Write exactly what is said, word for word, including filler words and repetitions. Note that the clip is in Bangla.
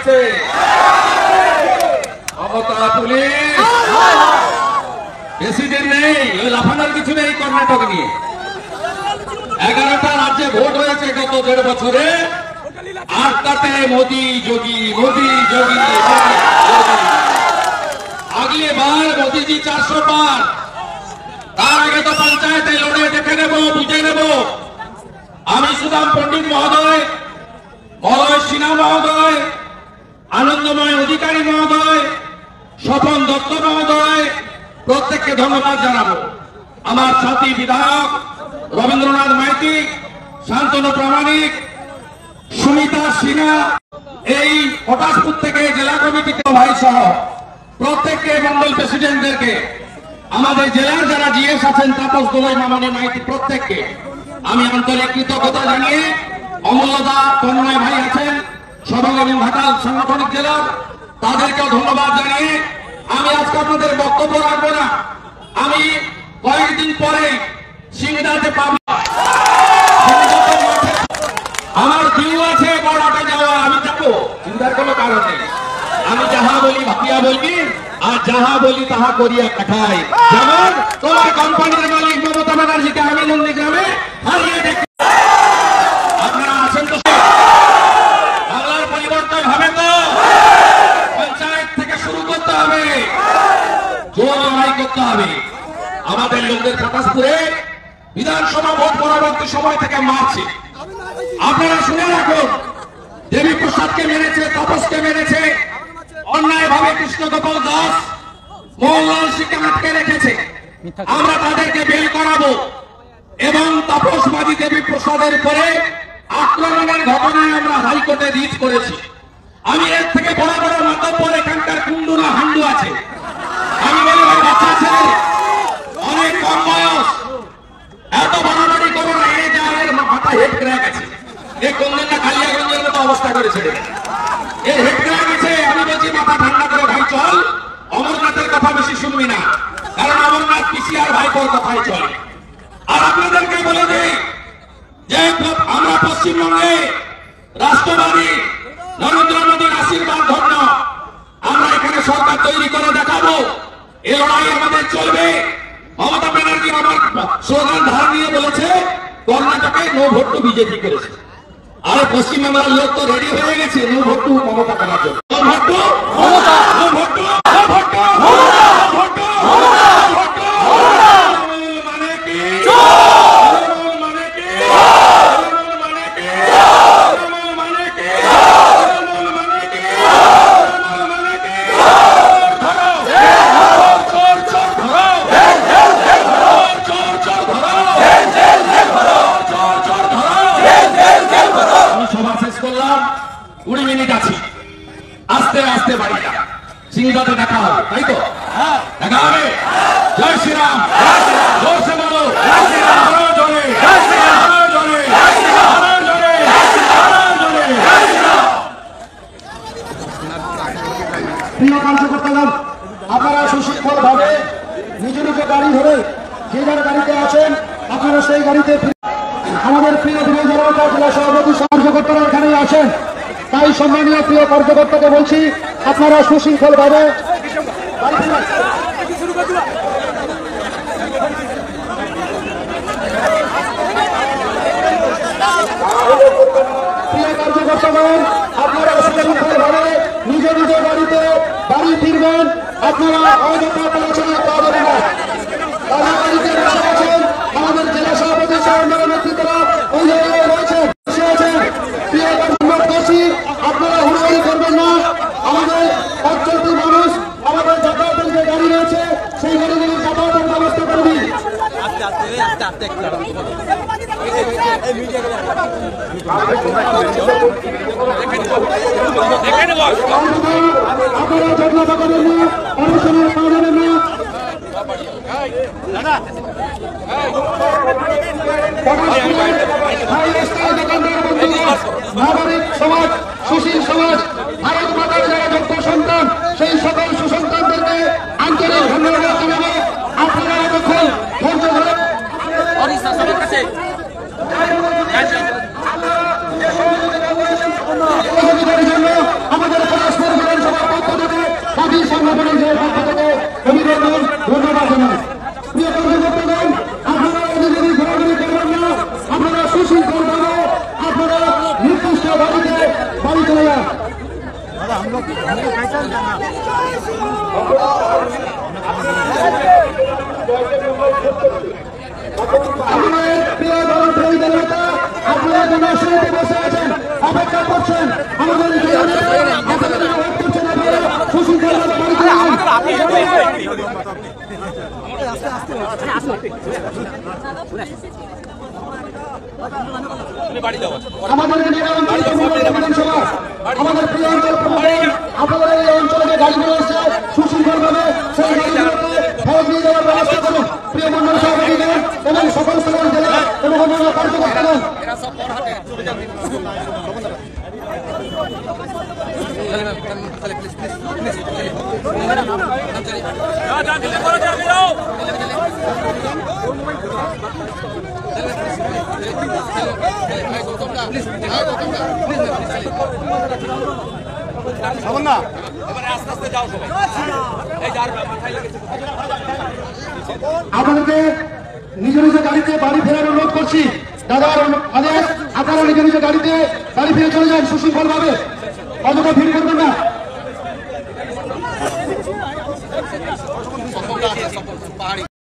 হচ্ছে মমতা পুলিশ বেশি দিন নেই, ওই লাফানোর কিছু নেই। কর্ণাটক নিয়ে এগারোটা রাজ্যে ভোট হয়েছে গত দেড় বছরে, আটটাতে মোদি যোগী মোদি যোগী। আগলি বার মোদিজি চারশো পার, তার আগে তো পঞ্চায়েতে লড়ে দেখে নেব, বুঝে নেব। আমি সুদাম পণ্ডিত মহোদয়, মলয় সিনহা মহোদয়, আনন্দময় অধিকারী মহোদয়, স্বপন দত্ত মহোদয় প্রত্যেককে ধন্যবাদ জানাবো। আমার সাথী বিধায়ক রবীন্দ্রনাথ মাইতি, শান্তনু প্রামাণিক, সুমিতা সিনহা, এই পটাশপুর থেকে জেলা কমিটিতে ভাই সহ প্রত্যেককে, মন্ডল প্রেসিডেন্টদেরকে, আমাদের জেলার যারা জিএস আছেন তাপস দোলাই, মামনি মাইতি প্রত্যেককে আমি আন্তরিক কৃতজ্ঞতা জানিয়ে, অমূল্যদা তন্ময় ভাই আছেন সবং এবং ঘাটাল সাংগঠনিক জেলার, তাদেরকেও ধন্যবাদ জানিয়ে আমি আজকে আপনাদের বক্তব্য রাখবো না। আমি কয়েকদিন পরে সিংড়াতে পাবো, আমার ডিউ আছে বড়াটা যাওয়া, আমি যাবো, চিন্তার কোনো কারণ নেই। আমি যাহা বলি ভাবিয়া বলবি, আর যাহা বলি তাহা করিয়া কাটাই। যেমন তোমার কোম্পানির মালিক মমতা ব্যানার্জিকে আমি নন্দীগ্রামে হারিয়ে দেখি। আপনারা আছেন তো, বাংলার পরিবর্তন হবে তো, পঞ্চায়েত থেকে শুরু করতে হবে, জোর লড়াই করতে হবে। আমাদের লোকদের পটাশপুরে বিধানসভা ভোট পরবর্তী সময় থেকে মারছে। আপনারা শুনে রাখুন, দেবী প্রসাদকে মেরেছে, তাপসকে মেরেছে, অন্যায় ভাবে কৃষ্ণ গোপাল দাস, মোহনলাল সিংকে আটকে রেখেছে। আমরা তাদেরকে বেল করাবো এবং তাপসবাদী দেবী প্রসাদের পরে আক্রমণের ঘটনায় আমরা হাইকোর্টে রিট করেছি। আমি এর থেকে বড় বড় মাতব্বর এখানকার কুন্ডু না হান্ডু আছে, আমি বলি ভাই বাচ্চা ছেলে, অনেক কম বয়স, এত বাড়াবাড়ি করো না, এ যা এর মাথা হেড ক্র্যাক আছে, এ কোনদিনটা কালিয়াগঞ্জের মতো অবস্থা করেছে, এর হেড ক্র্যাক আছে। আমি বলছি মাথা ঠান্ডা করে ভাই চল, অমরনাথের কথা বেশি শুনবি না, কারণ অমরনাথ পিসিআর ভাইপোর কথাই চলে। আর আপনাদেরকে বলে দিই যে আমরা পশ্চিমবঙ্গে রাষ্ট্রবাদী নরেন্দ্র মোদীর আশীর্বাদ ধন্য, আমরা এখানে সরকার তৈরি করে দেখাবো। এ লড়াই আমাদের চলবে। মমতা ব্যানার্জি আমার স্লোগান ধার নিয়ে বলেছে কর্ণাটকে নো ভোট টু বিজেপি করেছে, আর পশ্চিমবাংলার লোক তো রেডি হয়ে গেছে নো ভোট টু মমতা করার জন্য। No vote to Mamata, no vote to, no vote to Mamata, no vote to Mamata, no vote to Mamata. মানে কি মানে কি মানে কি মানে কি মানে কি মানে কি ধরো চোর চোর ধরো, চোর চোর ধরো, চোর চোর ধরো। আমি সভা শেষ করলাম, কুড়ি মিনিট আছি, আস্তে আস্তে বাড়িটা সিংড়াতে দেখা হবে, তাই তো? দেখা হবে। জয় শ্রীরাম, জোরসে বলো আরো জোরে, আরো জোরে, আরো জোরে, আরো জোরে। প্রিয় কার্যকর্তাগণ, আপনারা সুশৃঙ্খল ভাবে নিজ নিজ গাড়ি ধরে যে যার গাড়িতে আছেন আপনারা সেই গাড়িতে, আমাদের প্রিয় প্রিয় জনতা জেলা সভাপতি কার্যকর্তারা এখানেই আছেন, তাই সম্মানীয় প্রিয় কার্যকর্তাকে বলছি আপনারা সুশৃঙ্খল ভাবে প্রিয় কার্যকর্তাগণ আপনারা সুশৃঙ্খল ভাবে নিজ নিজ গাড়িতে বাড়ি ফিরবেন। আপনারা অযথা আলোচনা করবেন না। তারা গাড়িতে বসে আছেন, আমাদের জেলা সভাপতি সাহেবের নেতৃত্বরা ওই জায়গায় রয়েছেন, বসে আছেন। প্রিয় কার্যকর্তাছি আপনারা হুড়োহুড়ি করবেন না। আমাদের অঞ্চলটির মানুষ আমাদের যাতায়াতের যে গাড়ি রয়েছে সেই গাড়িগুলি যাতায়াতের ব্যবস্থা করে দিন। আপনারা যত্ন থাকবেন না, অনুষ্ঠানের পা দেবেন না। নাগরিক সমাজ, সুশীল সমাজ, ভারত মাতার যারা যোগ্য সন্তান, সেই সকল সুসন্তানদেরকে আন্তরিক ধন্যবাদ জানাবো। আপনারা এতক্ষণ ধৈর্য ধরে সহযোগিতার জন্য আমাদের করবেন ধন্যবাদ জানাই। প্রিয় কর্মকর্তাগণ, আপনারা এদিকে ঘোরাঘুরি করবেন না, আপনারা সুশৃঙ্খল ভাবে আপনারা নির্দিষ্ট বাড়িতে বাড়ি চলে যান। আমাদের প্রিয় দলপ্রিয় নেতা, আপনারা জনশীলতে বসে আছেন, অপেক্ষা করছেন, আমাদের আপনারা ওয়েট করছেন, আপনারা সুশৃঙ্খল ভাবে বাড়ি চলে যান। আমাদের বিধানসভা আমাদের প্রিয় অঞ্চল আপনাদের এই অঞ্চলে যে গাড়িগুলো এসছে সুশৃঙ্খল ভাবে সেই গাড়িগুলোতে ফেরত নিয়ে যাওয়ার ব্যবস্থা করুন। প্রিয় মন্ডল সভাপতিগণ এবং সকল সকল জেলা এবং অন্যান্য কার্যকর্তাগণ, আপনাদেরকে নিজ নিজ গাড়িতে বাড়ি ফেরার অনুরোধ করছি। দাদার আদেশ, আপনারা নিজ নিজ গাড়িতে বাড়ি ফিরে চলে যান সুশৃঙ্খল ভাবে, অযথা ভিড় করবেন না।